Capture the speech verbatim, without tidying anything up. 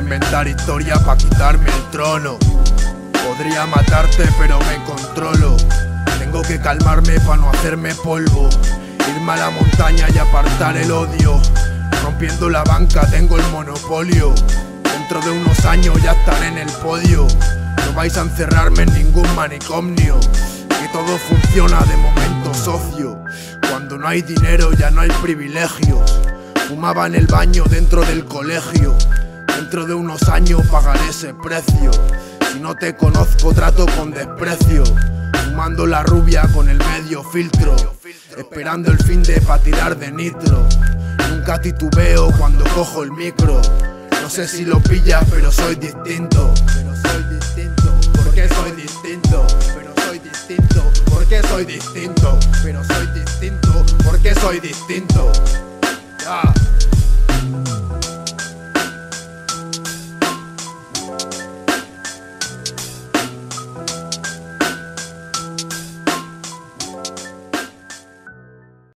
inventar historia pa' quitarme el trono. Podría matarte pero me controlo. Tengo que calmarme pa' no hacerme polvo. Irme a la montaña y apartar el odio. Rompiendo la banca tengo el monopolio. Dentro de unos años ya estaré en el podio. No vais a encerrarme en ningún manicomio. Que todo funciona de momento socio. Cuando no hay dinero ya no hay privilegios. Fumaba en el baño dentro del colegio. Dentro de unos años pagaré ese precio. Si no te conozco trato con desprecio. Fumando la rubia con el medio filtro. Esperando el fin de pa' tirar de nitro. Nunca titubeo cuando cojo el micro. No sé si lo pillas pero soy distinto. Pero soy distinto, porque soy distinto. Pero soy distinto, porque soy distinto. Pero soy distinto, porque soy distinto. Yeah.